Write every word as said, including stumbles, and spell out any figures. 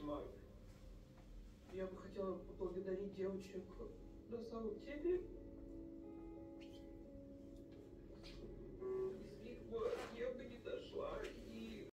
Я бы хотела поблагодарить девочек на самом деле.